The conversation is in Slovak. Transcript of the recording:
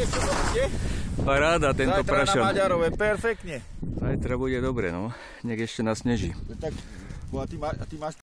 vieš čo to bude? Paráda tento Zajtra prašan. na Maďarove, perfektne. Zajtra bude dobre, no. Nech ešte nasneží. Tak, a ty máš